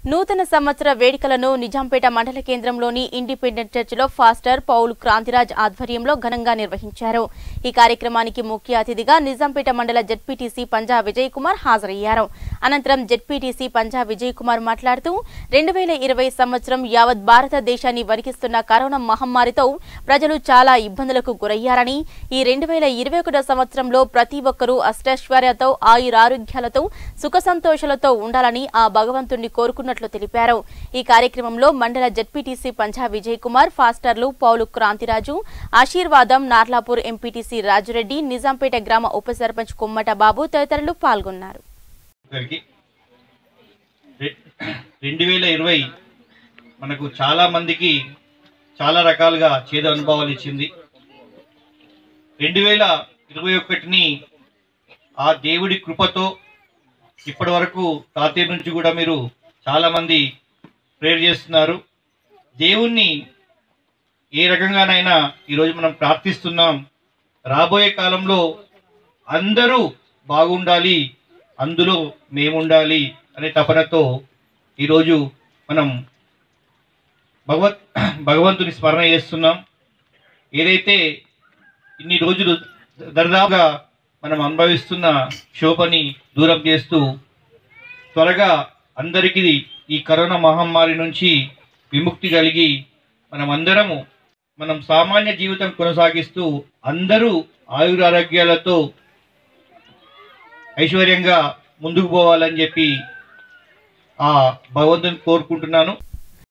నూతన సంవత్సర వేడుకలను నిజాంపేట మండల కేంద్రంలోని ఇండిపెండెంట్ చర్చిలో ఫాస్టర్ పౌల్ క్రాంతిరాజ్ ఆధ్వర్యంలో ఘనంగా నిర్వహించారు. ఈ కార్యక్రమానికి ముఖ్య అతిథిగా నిజాంపేట మండల జెడ్పీటీసీ పంజా విజయ్ కుమార్ హాజరయ్యారు. అనంతరం జెడ్పీటీసీ పంజా విజయ్ కుమార్ మాట్లాడుతూ 2020 సంవత్సరం యావత్ భారతదేశాన్ని వణికిస్తున్న కరోనా మహమ్మారితో ప్రజలు చాలా ఇబ్బందులకు గురయ్యారని, ఈ 2021 సంవత్సరంలో ప్రతి ఒక్కరూ అష్టైశ్వర్యాలతో ఆయురారోగ్యాలతో సుఖ సంతోషాలతో ఉండాలని ఆ భగవంతుణ్ణి కోరుకున్నట్లు తెలిపారు. ఈ కార్యక్రమంలో మండల జెడ్పీటీసీ పంజా విజయ్ కుమార్, ఫాస్టర్లు పౌలు క్రాంతిరాజు, ఆశీర్వాదం, నార్లాపూర్ ఎంపీటీసీ రాజురెడ్డి, నిజాంపేట గ్రామ ఉప సర్పంచ్ కుమ్మట బాబు తదితరులు పాల్గొన్నారు. 2020 మనకు చాలా మందికి చాలా రకాలుగా చేదు అనుభవాలు ఇచ్చింది. 2021ని ఆ దేవుడి కృపతో ఇప్పటి వరకు తాతయ్య నుంచి కూడా మీరు చాలా మంది ప్రేయర్ చేస్తున్నారు. దేవుణ్ణి ఏ రకంగానైనా ఈరోజు మనం ప్రార్థిస్తున్నాం. రాబోయే కాలంలో అందరూ బాగుండాలి, అందులో మేముండాలి అనే తపనతో ఈరోజు మనం భగవంతుని స్మరణ చేస్తున్నాం. ఏదైతే ఇన్ని రోజులు దర్దాపుగా మనం అనుభవిస్తున్న శోభని దూరం చేస్తూ త్వరగా అందరికీ ఈ కరోనా మహమ్మారి నుంచి విముక్తి కలిగి మనం సామాన్య జీవితం కొనసాగిస్తూ అందరూ ఆయురారోగ్యాలతో ఐశ్వర్యంగా ముందుకు పోవాలని చెప్పి ఆ భగవంతుని కోరుకుంటున్నాను.